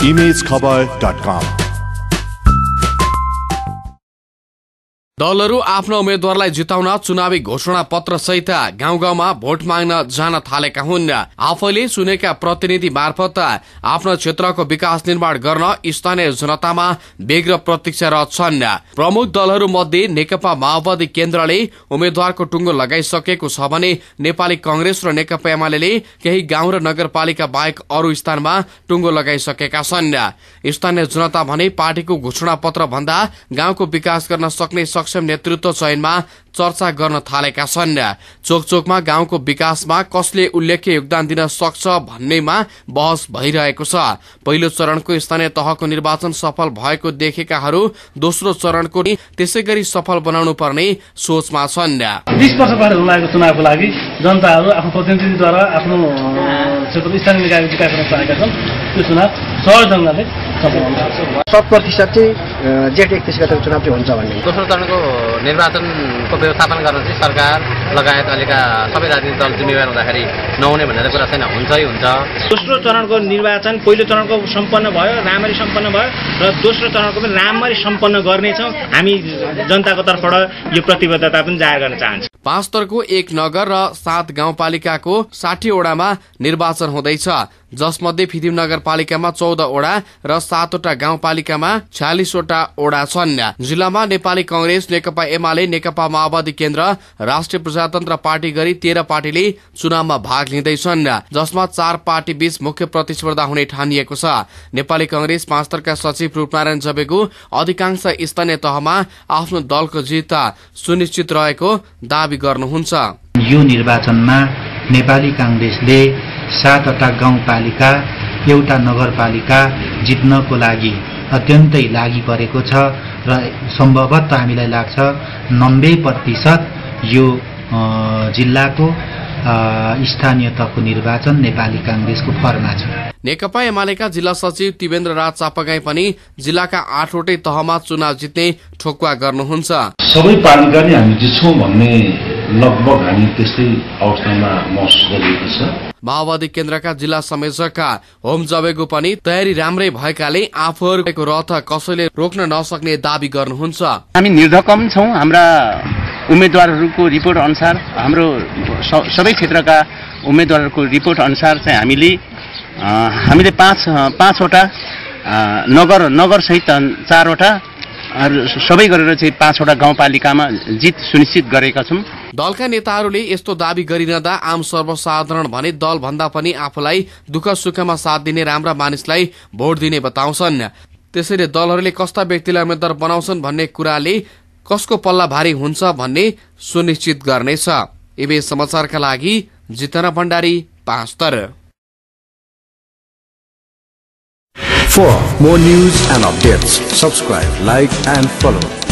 imagekhabar.com। दलहरू आफ्ना उम्मेद्वारलाई जिताउन चुनावी घोषणा पत्र सहित गाउँ गाउँमा भोट माग्न जान थालेका हुन्। आफैले चुनेका प्रतिनिधि मार्फत आफ्नो क्षेत्रको विकास निर्माण गर्न स्थानीय जनतामा व्यग्र प्रतीक्षा रहन्छन्। प्रमुख दलहरू मध्ये नेकपा माओवादी केन्द्रले उम्मेद्वारको टुङ्गो लगाइसकेको छ भने नेपाली कांग्रेस र नेकपा एमाले केही गाउँ र नगरपालिका बाहेक अरू स्थानमा टुङ्गो लगाइसकेका छन्। स्थानीय जनता भने पार्टीको घोषणा पत्र भन्दा गाउँको विकास गर्न सक्ने सक्षम नेतृत्व चयनमा चर्चा गर्न थालेका छन्। चोकचोकमा गाउँको विकासमा कसले उल्लेख्य योगदान दिन सक्छ भन्नेमा बहस भइरहेको छ। पहिलो चरणको स्थानीय तहको निर्वाचन सफल भएको देखेकाहरू दोस्रो चरणको त्यसैगरी सफल बनाउनु पर्ने सोचमा छन्। 20 वर्ष पहिले हुन चुनावको लागि जनताहरू आफ्नो प्रतिनिधिद्वारा आफ्नो क्षेत्रको स्थानीय निकायको विकास गर्न चाहेका छन्। त्यो चुनाव सहज ढंगले सफल हुन्छ। 100% चाहिँ जेठ 31 गतेको चुनाव चाहिँ हुन्छ भन्ने। दोस्रो चरणको निर्वाचनको व्यवस्थापन गर्न चाहिँ सरकार लगायत अहिलेका सबै राजनीतिक दल जिम्मेवार हुँदाखेरि नहुने भनेर कुरा छैन, हुन्छै हुन्छ। दोस्रो चरणको निर्वाचन पहिलो चरणको सम्पन्न भयो, राम्ररी सम्पन्न भयो र दोस्रो चरणको पनि राम्ररी सम्पन्न गर्नेछौँ। हामी जनताको तर्फबाट यो प्रतिबद्धता पनि जाहेर गर्न चाहन्छौँ। 5 स्तरको 1 नगर र 7 गाउँपालिकाको 60 वडामा निर्वाचन हुँदैछ, जसमध्ये फिदिम नगरपालिकामा 14 वडा र 7 वटा गाउँपालिकामा 46 वटा वडा छन्। जिल्लामा नेपाली कांग्रेस, नेकपा एमाले, नेकपा माओवादी केन्द्र, राष्ट्रिय प्रजातन्त्र पार्टी गरी 13 पार्टीले चुनावमा भाग लिँदैछन्, जसमा 4 पार्टी बीच मुख्य प्रतिस्पर्धा हुने ठानिएको छ। नेपाली कांग्रेस 5 स्तरका सचिव रूपनारायण जबेगु अधिकांश स्थानीय तहमा आफ्नो दलको जित सुनिश्चित रहेको दावी गर्नुहुन्छ। यो निर्वाचनमा नेपाली कांग्रेसले 7 वटा गाउँपालिका, एउटा नगरपालिका जित्नको लागि अत्यन्तै लागि परेको छ र सम्भवतः हामीलाई लाग्छ 90% यो जिल्लाको स्थानीय तहको निर्वाचन नेपाली कांग्रेसको फरमा छ। नेकपा एमालेका जिल्ला सचिव तिवेन्द्र राज चापागाई पनि जिल्लाका 8 वटै तहमा चुनाव जित्ने ठोकुवा गर्नुहुन्छ। सबै पालिका नै हामी जित्छौं भन्ने लगभग हामी त्यस्तै अवस्थामा महसुस गरिएको छ। माओवादी केन्द्रका जिल्ला संयोजक होम जबेगु पनि तयारी राम्रै भएकाले आफूहरूको रथ कसैले रोक्न नसक्ने दावी गर्नुहुन्छ। हामी निर्धकम छौं। हाम्रा उम्मेदवारहरूको रिपोर्ट अनुसार, हाम्रो सबै क्षेत्रका उम्मेदवारहरूको रिपोर्ट अनुसार चाहिँ हामीले 5 वटा नगर सहित 4 वटा सबै गरेर चाहिँ 5 वटा गाउँपालिकामा जित सुनिश्चित गरेका छौं। दलका नेताहरूले यस्तो दावी गरिरहँदा आम सर्वसाधारण भने दल भन्दा पनि आफूलाई दुःख सुखमा साथ दिने राम्रा मानिसलाई भोट दिने बताउँछन्। त्यसैले दलहरूले कस्ता व्यक्तिलाई उम्मेद्वार बनाउँछन् भन्ने कुराले कसको पल्ला भारी हुन्छ भन्ने सुनिश्चित गर्नेछ। एबी समाचारका लागि जितना भण्डारी, 5 स्तर। For more news and updates, subscribe, like and follow